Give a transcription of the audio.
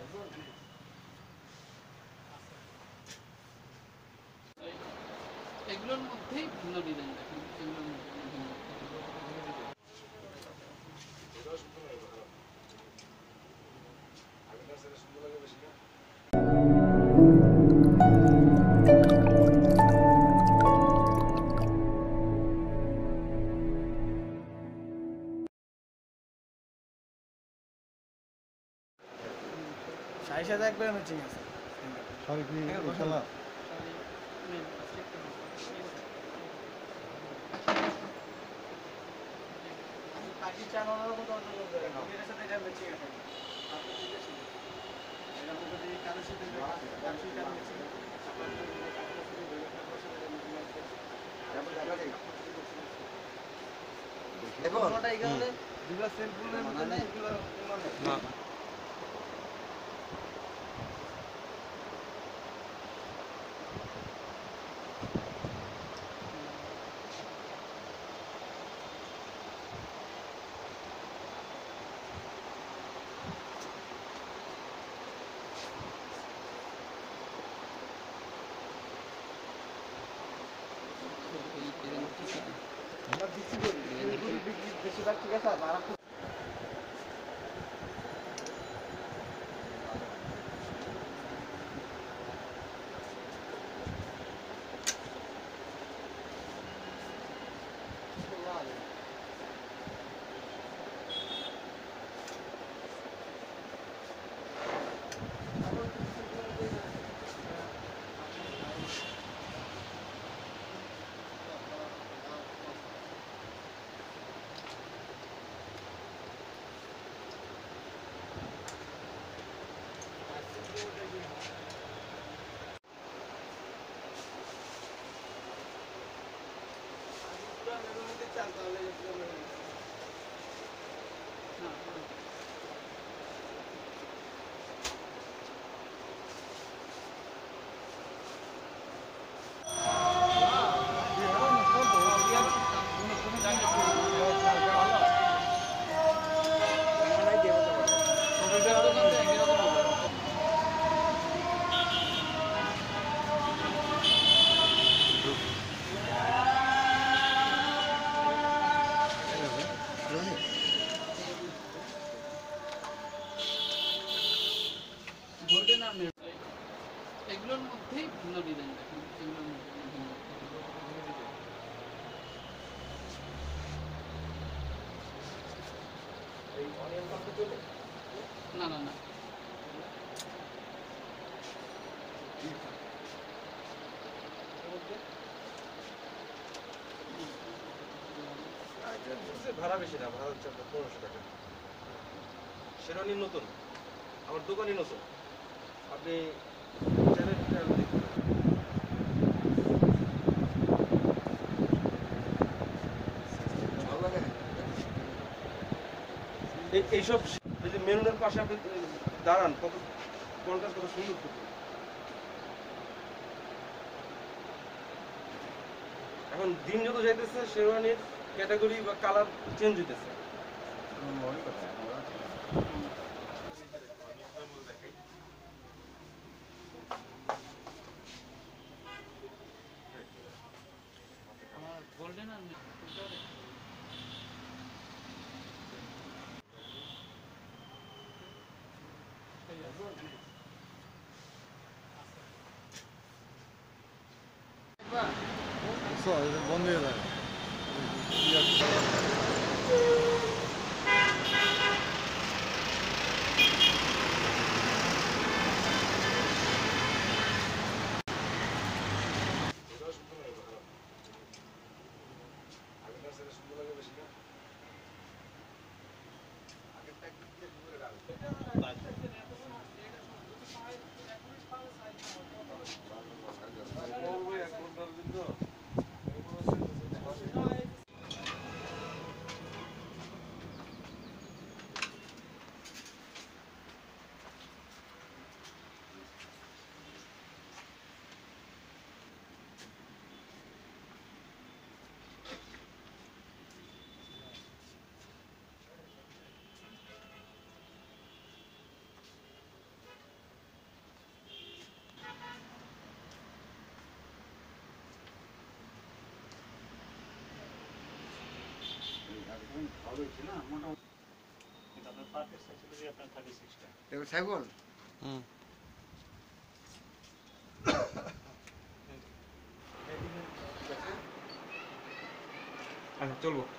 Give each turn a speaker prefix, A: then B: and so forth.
A: এগুলোর মধ্যেই ভিন্ন ডিজাইন দেখেন, এগুলোর মধ্যে ভিন্ন।
B: সাইজ একবার ম্যাচিং আছে।
C: শাড়ি কি কালার?
B: পাখি চালানোর মতো অন্য লোক করে না। এর সাথে এটা ম্যাচিং আছে। আপনি দেখেছেন? এর মধ্যে যদি কারো সাথে কারো সাথে ম্যাচিং আছে। এখন ওটা এখানে দুটো সেলফুলের মধ্যে না এগুলো না। আমরা বিক্রি করি বেশিরভাগ ঠিক আছে আর
A: গোল্ডেন আর মেরুন, এগুলোর মধ্যেই ভিন্ন ডিজাইন দেখেন, এগুলোর মধ্যে ভিন্ন। না না না,
D: ভাড়া বেশি না, ভাড়া হচ্ছে 1500 টাকা। শেরওয়ানি নতুন, আমার দোকানই নতুন, আপনি চাইলে এইসব যদি মেরুনের পাশে আপনি দাঁড়ান কত কন্ট্রাস্ট কত সুন্দর থাকে। এখন দিন যত যাইতেছে শেরওয়ানির ক্যাটাগরি বা কালার চেঞ্জ হইতেছে।
A: গোল্ডেন আর
C: বন্ধ হয়ে যায়।
B: আপনার পার্কের সাইজ হলো আপনার 36টা।
E: দেখো সাইবল
A: হুম
D: আচ্ছা চলবো